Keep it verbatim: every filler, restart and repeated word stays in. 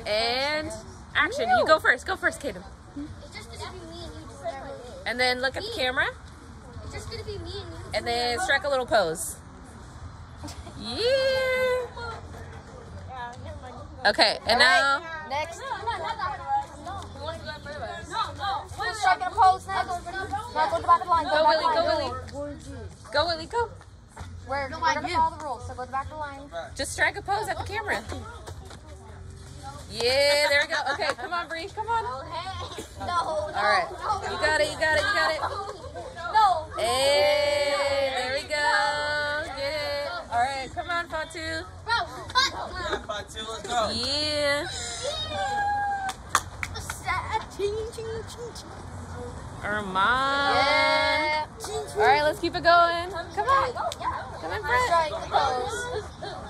And action. You go first. Go first, Kaden. It's just gonna be me and you. And then look at the camera. It's just gonna be me and you. And then strike a little pose. Yeah. Okay, and now. Next. No, no, no, no. Who's striking a pose next? No, go to the back of the line. Go, Willie. Go, Willie. Go, Willie. Go. We're, we're gonna follow the rules, so go to the back of the line. Just strike a pose at the camera. Yeah, there we go. Okay, come on, Bree. Come on. No, no. All right. You got it. You got it. You got it. No. Hey, there we go. Get it. All right, come on, Fatu. Bro, Yeah, Fatu, let's go. Yeah. Armand. Yeah. All right, let's keep it going. Come on. Come in front. Strike the pose.